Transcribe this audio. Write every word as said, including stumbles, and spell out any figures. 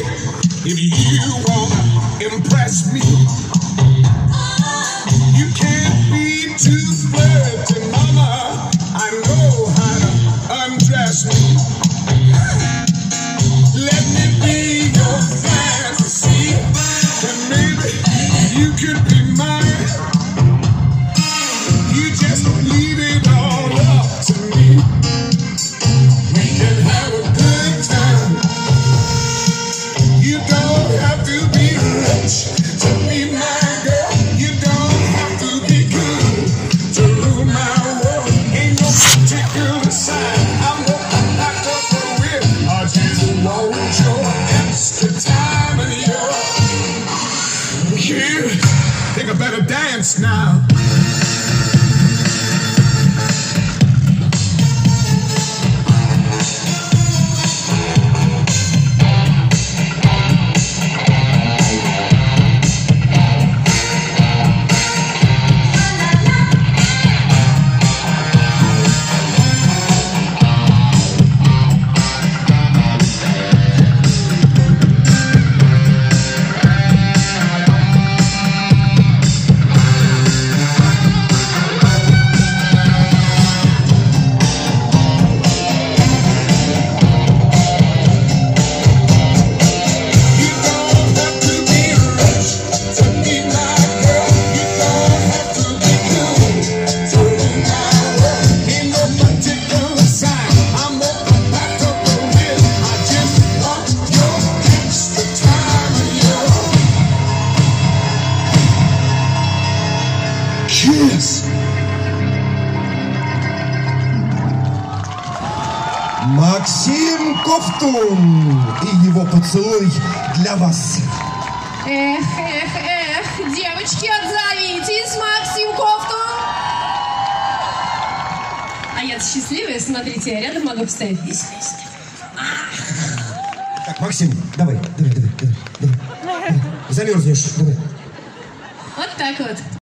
If you wanna impress me, you can't be too flirty, mama. I know how to undress me. Let me be your fantasy, and maybe you could be mine. You just leave it all up to me. We can have a good time. You don't have to be rich to be my girl. You don't have to be good to rule my world. Ain't no particular sign I'm looking like a career. I just want your extra time and your yeah. Think I better dance now. Максим Ковтун и его поцелуй для вас. Эх, эх, эх, девочки, отзовитесь, Максим Ковтун. А я счастливая, смотрите, я рядом могу поставить весь весь. Так, Максим, давай, давай, давай, давай, давай. Замерзнешь, давай. Вот так вот.